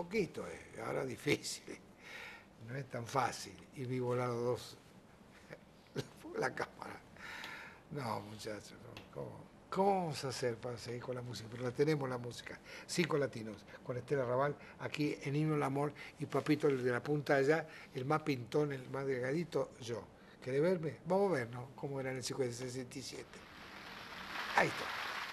poquito, ahora difícil. No es tan fácil. Y vi volar dos la cámara. No, muchachos, no. ¿Cómo vamos a hacer para seguir con la música? Pero la tenemos la música. 5 latinos, con Estela Raval, aquí en Himno al Amor, y Papito, el de la punta de allá, el más pintón, el más delgadito, yo. ¿Querés verme? Vamos a ver, ¿no? Cómo era en el 67. Ahí está.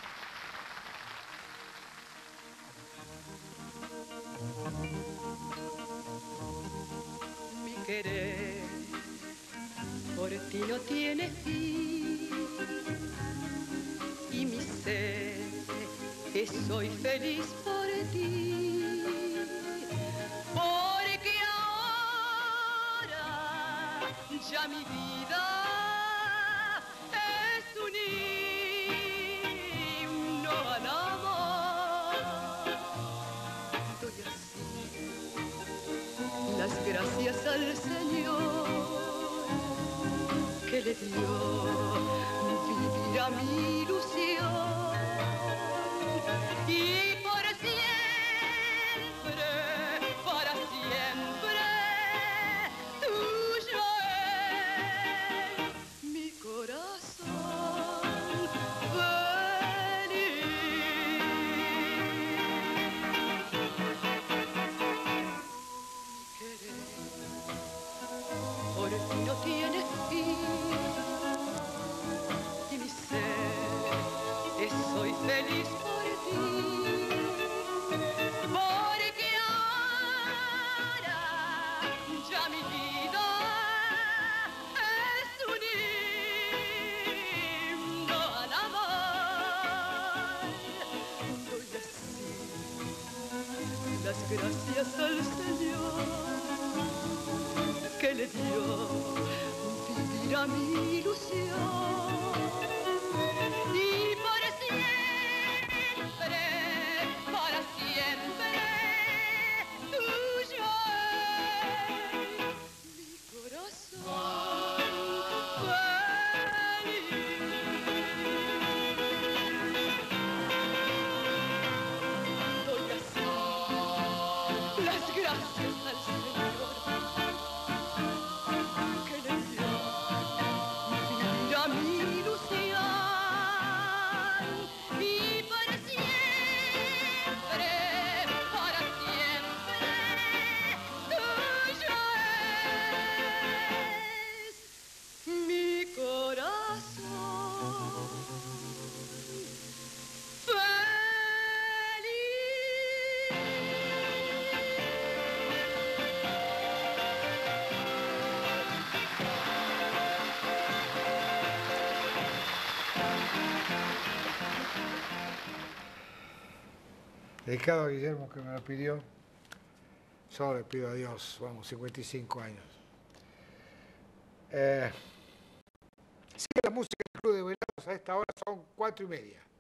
Mi querer por ti no tiene fin, y mi ser que soy feliz por ti, porque ahora ya mi vida es un himno al amor. Doy así las gracias al Señor que le dio vivir a mi ilusión, y por siempre, para siempre, tuyo es mi corazón feliz. Querer por ti no tiene fin, y mi ser que soy feliz por ti, porque ahora ya mi vida es un himno al amor. Doy así las gracias al Señor que le dio vivir a mi ilusión, y por siempre, para siempre, tuyo es mi corazón feliz. Doy así las gracias al Señor que le dio vivir a mi ilusión, y por siempre, para siempre, tuyo es mi corazón Dedicado a Guillermo, que me lo pidió. Yo le pido a Dios, vamos, 55 años. Sigue la música del Club de Velados, a esta hora son 4:30.